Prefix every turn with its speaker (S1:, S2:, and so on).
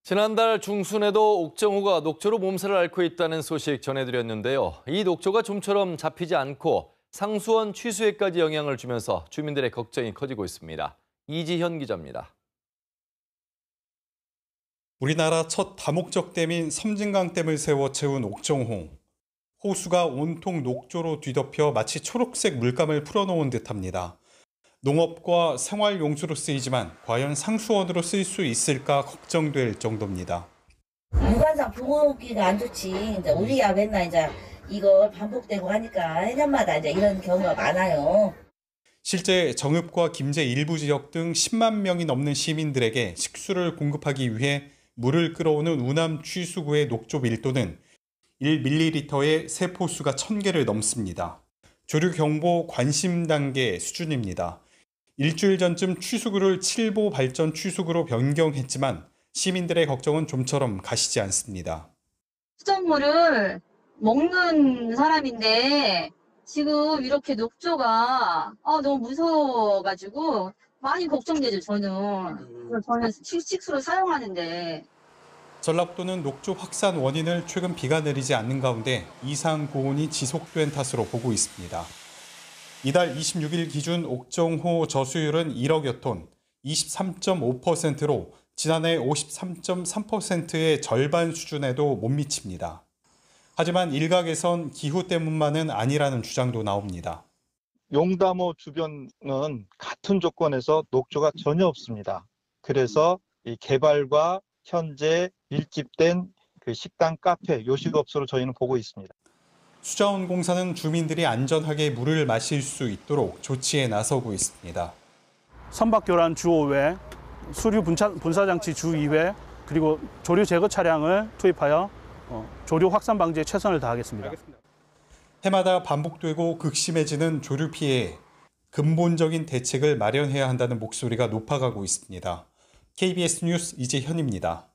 S1: 지난달 중순에도 옥정호가 녹조로 몸살을 앓고 있다는 소식 전해드렸는데요. 이 녹조가 좀처럼 잡히지 않고 상수원 취수에까지 영향을 주면서 주민들의 걱정이 커지고 있습니다. 이지현 기자입니다.
S2: 우리나라 첫 다목적 댐인 섬진강댐을 세워 채운 옥정호. 호수가 온통 녹조로 뒤덮여 마치 초록색 물감을 풀어놓은 듯합니다. 농업과 생활용수로 쓰이지만 과연 상수원으로 쓸 수 있을까 걱정될 정도입니다.
S3: 유관상 보기가 안 좋지. 이제 우리야 맨날 이제 이거 반복되고 하니까 해년마다 이제 이런 경우가 많아요.
S2: 실제 정읍과 김제 일부 지역 등 10만 명이 넘는 시민들에게 식수를 공급하기 위해 물을 끌어오는 우남 취수구의 녹조 밀도는 1ml에 세포수가 1000개를 넘습니다. 조류 경보 관심 단계 수준입니다. 일주일 전쯤 취수구를 칠보 발전 취수구로 변경했지만 시민들의 걱정은 좀처럼 가시지 않습니다.
S4: 수돗물을 먹는 사람인데 지금 이렇게 녹조가 너무 무서워가지고 많이 걱정되죠, 저는 식수로 사용하는데.
S2: 전라북도는 녹조 확산 원인을 최근 비가 내리지 않는 가운데 이상 고온이 지속된 탓으로 보고 있습니다. 이달 26일 기준 옥정호 저수율은 1억여 톤, 23.5%로 지난해 53.3%의 절반 수준에도 못 미칩니다. 하지만 일각에선 기후 때문만은 아니라는 주장도 나옵니다.
S5: 용담호 주변은 같은 조건에서 녹조가 전혀 없습니다. 그래서 이 개발과 현재 밀집된 그 식당, 카페, 요식업소로 저희는 보고 있습니다.
S2: 수자원공사는 주민들이 안전하게 물을 마실 수 있도록 조치에 나서고 있습니다.
S6: 선박교란 주 5회, 수류 분사장치 주 2회, 그리고 조류 제거 차량을 투입하여 조류 확산 방지에 최선을 다하겠습니다.
S2: 해마다 반복되고 극심해지는 조류 피해에 근본적인 대책을 마련해야 한다는 목소리가 높아가고 있습니다. KBS 뉴스 이재현입니다.